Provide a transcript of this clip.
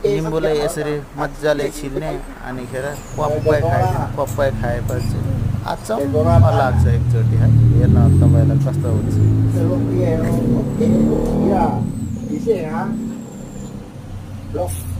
निम्बुलाई यसरी मजाले छिल्ने अनि खेर पप्पाई खाइदिने पप्पाई खाएपछि अचम्म लाग्छ एकचोटि है हेर्न तपाईलाई कस्तो हुन्छ Yeah, you see, huh? Look.